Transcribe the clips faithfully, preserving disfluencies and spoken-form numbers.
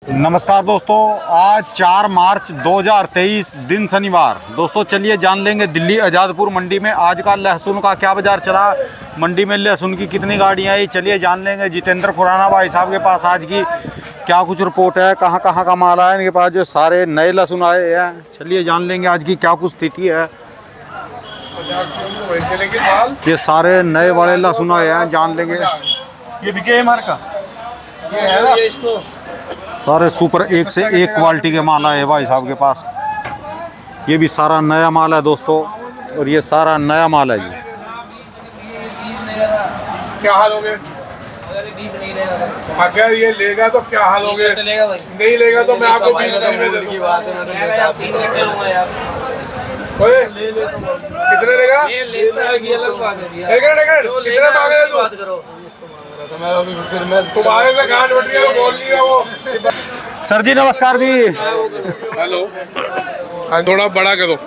नमस्कार दोस्तों, आज चार मार्च दो हज़ार तेईस दिन शनिवार। दोस्तों चलिए जान लेंगे दिल्ली आज़ादपुर मंडी में आज का लहसुन का क्या बाज़ार चला, मंडी में लहसुन की कितनी गाड़ियाँ आई। चलिए जान लेंगे जितेंद्र खुराना भाई साहब के पास आज की क्या कुछ रिपोर्ट है, कहाँ कहाँ का माल आया इनके पास, जो सारे नए लहसुन आए हैं। चलिए जान लेंगे आज की क्या कुछ स्थिति है। ये सारे नए वाले लहसुन आए हैं, जान लेंगे। ये बिके मार का ये है ना, ये इसको सारे सुपर एक से एक क्वालिटी के माल आए भाई साहब के पास। ये भी सारा नया माल है दोस्तों, और ये सारा नया माल है जी। क्या हाल हो गए? अगर ये लेगा तो क्या हाल हो गए? नहीं लेगा तो मैं आपको बीस में दे दूंगा। कितने लेगा? कितने मांगे तू? तुम आए थे गांठ बट गया, बोल लिया वो। सर जी नमस्कार जी। हेलो, थोड़ा बड़ा करो।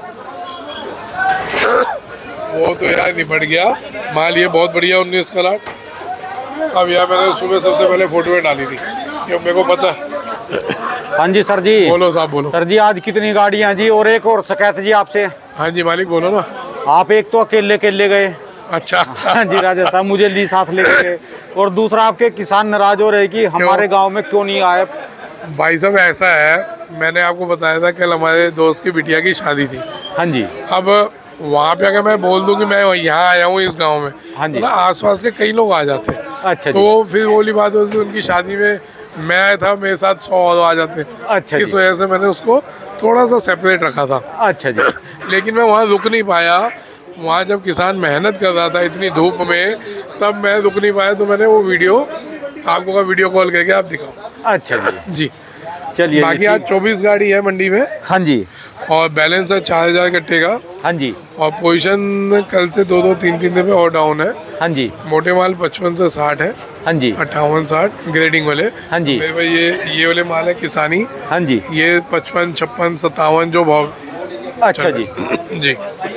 वो तो यार निपट गया माल, ये बहुत बढ़िया उन्नीस का लाट। अब यार मैंने सुबह सबसे पहले फोटो डाली थी, ये मेरे को पता है। हाँ जी सर जी। बोलो साहब बोलो। सर जी आज कितनी गाड़ियाँ जी, और एक और शिकायत जी आपसे। हाँ जी मालिक बोलो ना। आप एक तो अकेले अकेले गए। अच्छा। हाँ जी राजेश साहब मुझे ली साथ लेके गए, और दूसरा आपके किसान नाराज हो रहे कि हमारे गांव में क्यों नहीं आए। भाई साहब ऐसा है, मैंने आपको बताया था कल हमारे दोस्त की बिटिया की शादी थी। हाँ जी। अब वहाँ पे अगर मैं बोल दूँ कि मैं यहाँ आया हूँ इस गांव में, हाँ जी, तो ना आसपास के कई लोग आ जाते हैं। अच्छा तो फिर बोली बात होती है, उनकी शादी में मैं आया था, मेरे साथ सौ और आ जाते। अच्छा, इस वजह से मैंने उसको थोड़ा सा सेपरेट रखा था। अच्छा जी। लेकिन मैं वहाँ रुक नहीं पाया। वहाँ जब किसान मेहनत कर रहा था इतनी धूप में, तब मैं रुक नहीं पाया, तो मैंने वो वीडियो आपको का वीडियो कॉल करके आप दिखाओ। अच्छा जी जी चलिए। बाकी आज चौबीस गाड़ी है मंडी में। हाँ जी। और बैलेंस है चार हजार कट्टे का। हाँ जी। और पोजीशन कल से दो दो तीन तीन दिन पे और डाउन है। हाँ जी। मोटे माल पचपन से साठ है। हाँ जी। अट्ठावन साठ ग्रेडिंग वाले। हाँ जी। मेरे भाई ये ये वाले माल है किसानी। हाँ जी। ये पचपन छप्पन सत्तावन जो भाव। अच्छा जी। जी।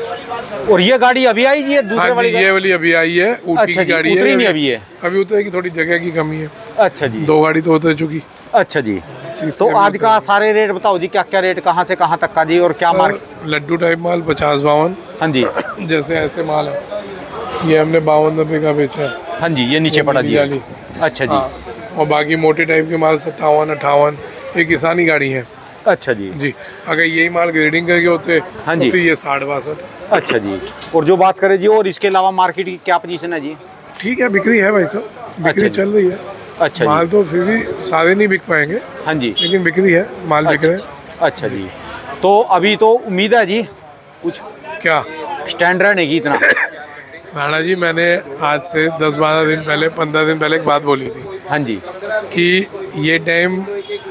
और ये गाड़ी अभी आई जी, दूसरे हाँ वाली ये वाली अभी आई है, ऊटी अच्छा की गाड़ी है। उतरी नहीं अभी है? अभी उतरेगी, थोड़ी जगह की कमी है। अच्छा जी। दो गाड़ी तो उतर चुकी। अच्छा जी। तो आज का सारे रेट बताओ जी, क्या क्या रेट कहाँ से कहाँ तक का जी, और क्या मार्केट? लड्डू टाइप माल पचास बावन। हाँ जी। जैसे ऐसे माल है, ये हमने बावन रुपये का बेचा है। हाँ जी, ये नीचे पड़ा जी। अच्छा जी। और बाकी मोटे टाइप के माल सत्तावन अट्ठावन, ये किसानी गाड़ी है। अच्छा जी। जी अगर यही माल ग्रेडिंग करके होते हाँ तो जी, फिर ये साठ बासठ। अच्छा जी। और जो बात करें जी, और इसके अलावा मार्केट की क्या पोजीशन है जी? ठीक है, बिक्री है भाई साहब, बिक्री अच्छा चल रही है। अच्छा माल तो फिर भी सारे नहीं बिक पाएंगे। हाँ जी। लेकिन बिक्री है, माल बिक रहे हैं। अच्छा जी। तो अभी तो उम्मीद है जी कुछ क्या स्टैंड रहने की इतना? राणा जी मैंने आज से दस बारह दिन पहले पंद्रह दिन पहले एक बात बोली थी। हाँ जी। कि ये टाइम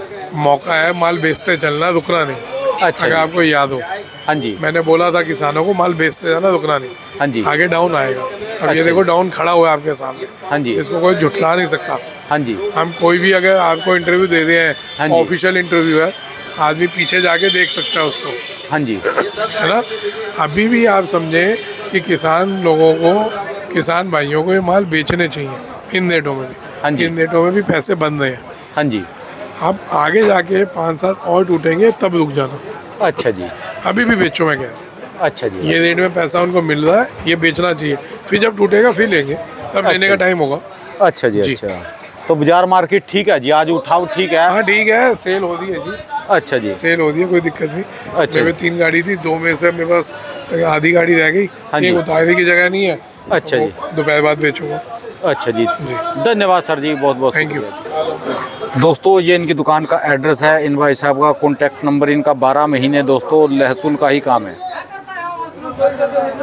मौका है, माल बेचते चलना, रुकना नहीं। अच्छा अगर आपको याद हो, हाँ जी, मैंने बोला था किसानों को माल बेचते जाना, रुकना नहीं। हाँ जी। आगे डाउन आएगा। अब अच्छा ये देखो डाउन खड़ा हुआ है आपके सामने। हाँ जी। इसको कोई झुठला नहीं सकता। हाँ जी। हम कोई भी अगर आपको इंटरव्यू दे रहे हाँ हैं, जी। ऑफिशियल इंटरव्यू है, आदमी पीछे जाके देख सकता है उसको, हाँ जी। है ना। अभी भी आप समझें कि किसान लोगों को, किसान भाइयों को ये माल बेचने चाहिए इन रेटों में भी। हाँ जी। इन रेटों में भी पैसे बन रहे हैं। हाँ जी। आप आगे जाके पाँच सात और टूटेंगे तब रुक जाना। अच्छा जी। अभी भी बेचो मैं क्या। अच्छा जी। ये रेट में पैसा उनको मिल रहा है, ये बेचना चाहिए। फिर जब टूटेगा फिर लेंगे, तब अच्छा। लेने का टाइम होगा। अच्छा जी, जी। अच्छा। तो बाजार मार्केट ठीक है जी, आज उठाओ ठीक है? हाँ ठीक है, सेल हो रही है जी। अच्छा जी। सेल हो रही है, कोई दिक्कत नहीं। अच्छा। मेरे तीन गाड़ी थी, दो में से मेरे पास आधी गाड़ी रह गई। हाँ जी। एक उतारने की जगह नहीं है। अच्छा जी। दोपहर बाद बेचूंगा। अच्छा जी, धन्यवाद सर जी, बहुत बहुत थैंक यू। दोस्तों ये इनकी दुकान का एड्रेस है, इन भाई साहब का कॉन्टैक्ट नंबर इनका। बारह महीने दोस्तों लहसुन का ही काम है।